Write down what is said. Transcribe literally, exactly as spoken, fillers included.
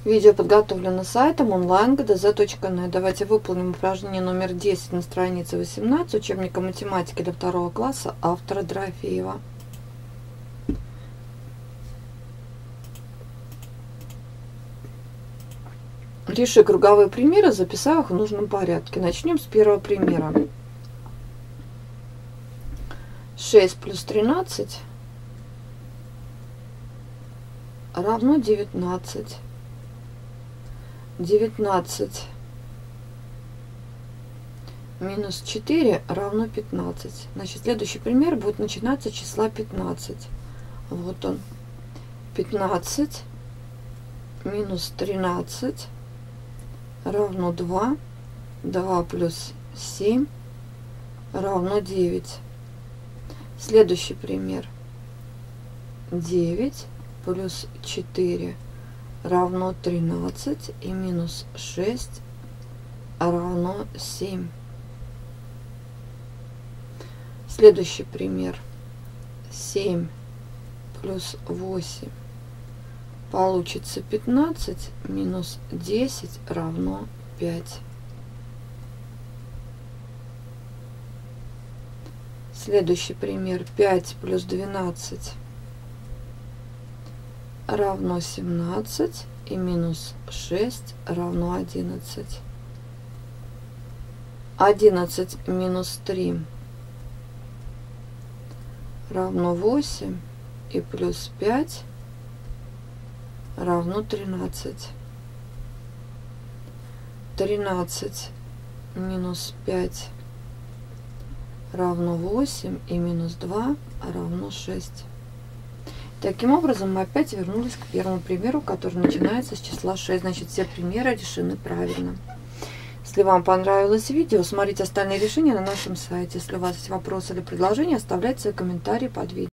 Видео подготовлено сайтом онлайн точка джи дэ зэ точка нет. Давайте выполним упражнение номер десять на странице восемнадцать учебника математики для второго класса автора Дорофеева. Реши круговые примеры, записав их в нужном порядке. Начнем с первого примера. шесть плюс тринадцать равно девятнадцать. девятнадцать минус четыре равно пятнадцать. Значит, следующий пример будет начинаться с числа пятнадцать. Вот он. пятнадцать минус тринадцать равно два. два плюс семь равно девять. Следующий пример. девять плюс четыре равно тринадцать и минус шесть равно семь. Следующий пример. семь плюс восемь получится пятнадцать, минус десять равно пять. Следующий пример. пять плюс двенадцать равно семнадцать и минус шесть равно одиннадцать. одиннадцать минус три равно восемь и плюс пять равно тринадцать. тринадцать минус пять равно восемь и минус два равно шесть. Таким образом, мы опять вернулись к первому примеру, который начинается с числа шесть. Значит, все примеры решены правильно. Если вам понравилось видео, смотрите остальные решения на нашем сайте. Если у вас есть вопросы или предложения, оставляйте свои комментарии под видео.